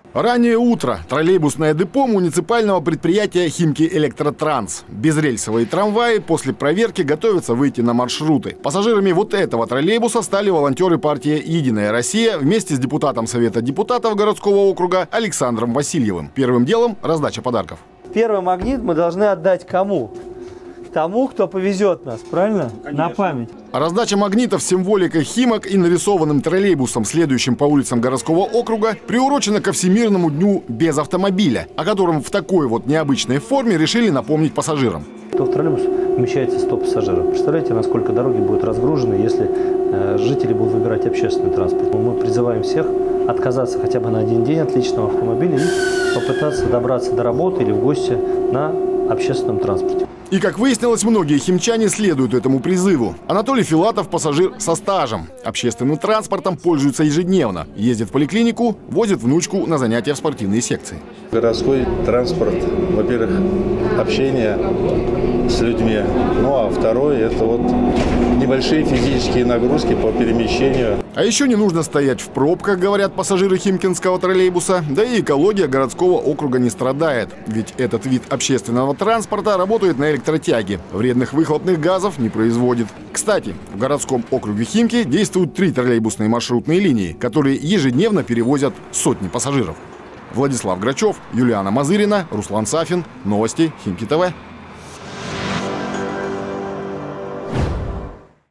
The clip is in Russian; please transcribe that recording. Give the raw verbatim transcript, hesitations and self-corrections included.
Раннее утро. Троллейбусное депо муниципального предприятия «Химки Электротранс». Безрельсовые трамваи после проверки готовятся выйти на маршруты. Пассажирами вот этого троллейбуса стали волонтеры партии «Единая Россия» вместе с депутатом Совета депутатов городского округа Александром Васильевым. Первым делом – раздача подарков. Первый магнит мы должны отдать кому? Тому, кто повезет нас, правильно? Конечно. На память. Раздача магнитов с символикой «Химок» и нарисованным троллейбусом, следующим по улицам городского округа, приурочена ко Всемирному дню без автомобиля, о котором в такой вот необычной форме решили напомнить пассажирам. То в троллейбус вмещается сто пассажиров. Представляете, насколько дороги будут разгружены, если э, жители будут выбирать общественный транспорт. Мы призываем всех отказаться хотя бы на один день от личного автомобиля и попытаться добраться до работы или в гости на общественном транспорте. И, как выяснилось, многие химчане следуют этому призыву. Анатолий Филатов – пассажир со стажем. Общественным транспортом пользуется ежедневно. Ездит в поликлинику, возит внучку на занятия в спортивные секции. Городской транспорт, во-первых, общение с людьми. Ну а второе – это вот небольшие физические нагрузки по перемещению. А еще не нужно стоять в пробках, говорят пассажиры химкинского троллейбуса. Да и экология городского округа не страдает. Ведь этот вид общественного транспорта работает на электротяге. Вредных выхлопных газов не производит. Кстати, в городском округе Химки действуют три троллейбусные маршрутные линии, которые ежедневно перевозят сотни пассажиров. Владислав Грачев, Юлиана Мазырина, Руслан Сафин. Новости Химки ТВ.